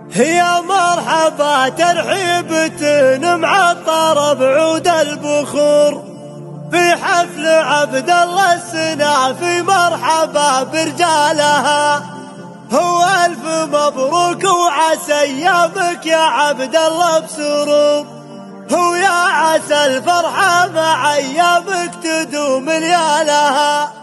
يا مرحبا ترحيبة معطرة بعود البخور في حفل عبد الله السنا في مرحبا برجالها. هو ألف مبروك وعسى أيامك يا عبد الله بسرور. هو يا عسى الفرحة مع أيامك تدوم ليالها.